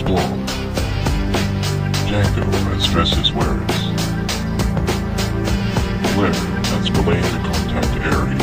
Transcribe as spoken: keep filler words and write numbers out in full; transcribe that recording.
explore. Django, that stresses wearers. Flare, that's relaying the contact area.